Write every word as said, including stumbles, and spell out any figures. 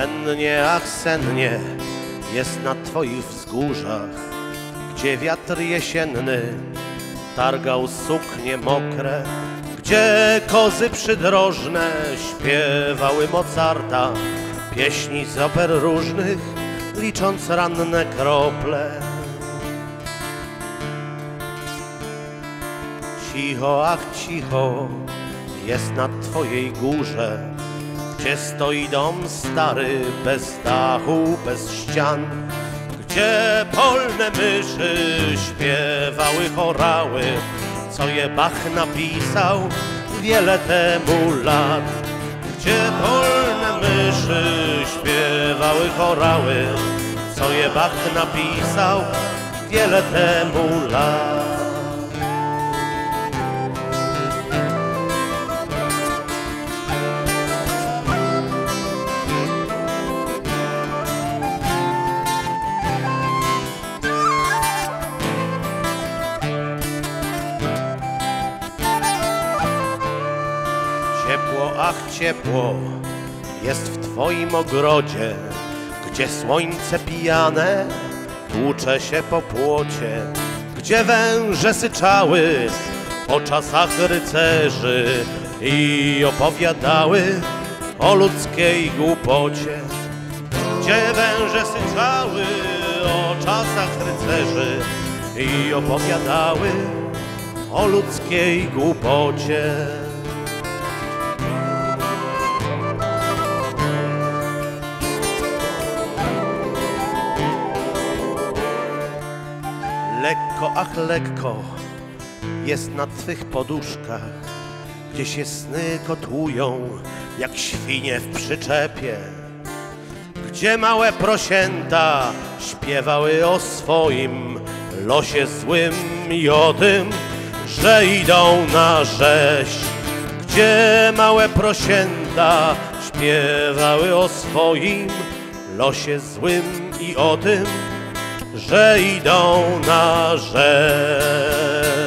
Sennie, ach sennie jest na twoich wzgórzach, gdzie wiatr jesienny targał suknie mokre, gdzie kozy przydrożne śpiewały Mozarta, pieśni z oper różnych, licząc ranne krople. Cicho, ach cicho jest na twojej górze, gdzie stoi dom stary, bez dachu, bez ścian, gdzie polne myszy śpiewały chorały, co je Bach napisał wiele temu lat. Gdzie polne myszy śpiewały chorały, co je Bach napisał wiele temu lat. Ciepło, ach ciepło jest w twoim ogrodzie, gdzie słońce pijane tłucze się po płocie, gdzie węże syczały po czasach rycerzy i opowiadały o ludzkiej głupocie. Gdzie węże syczały o czasach rycerzy i opowiadały o ludzkiej głupocie. Lekko, ach lekko jest na twych poduszkach, gdzie się sny kotłują jak świnie w przyczepie, gdzie małe prosięta śpiewały o swoim losie złym i o tym, że idą na rzeź. Gdzie małe prosięta śpiewały o swoim losie złym i o tym, że idą na rzeź.